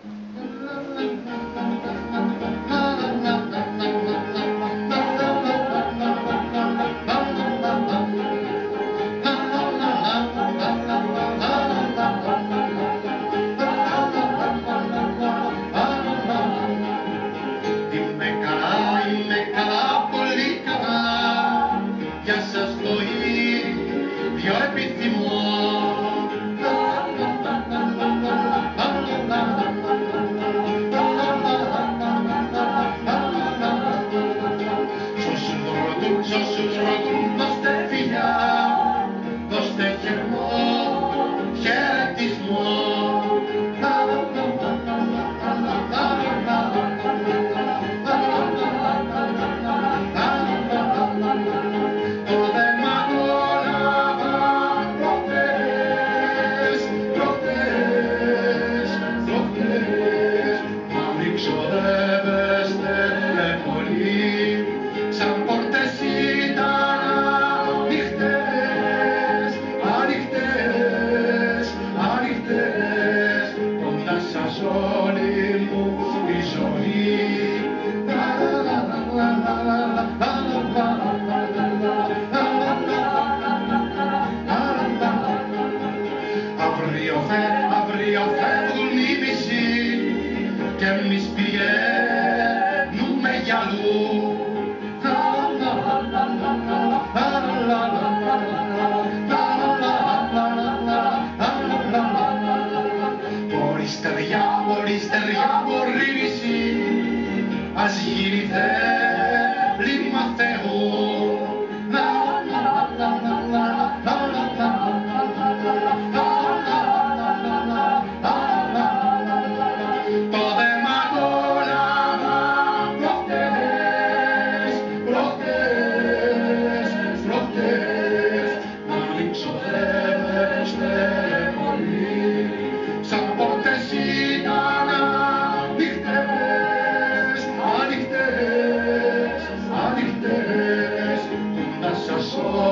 Είμαι καλά, πολύ καλά, για σας το ίδιο επιθυμώ. Σ' όσους ρωτούν δώστε φιλιά, δώστε χερμό, χαιρετισμό. Όλη μου η ζωή. Αύριο φεύγουν οι μισοί και εμείς πηγαίνουμε για αλλού. Χωρίς στεριά μπορεί νησί, ας γίνει θέλημα Θεού. Το δέμα κόλλαβα προχτές, να ξοδεύεστε πολύ, σαν πόρτες ήταν ανοιχτές, που να σας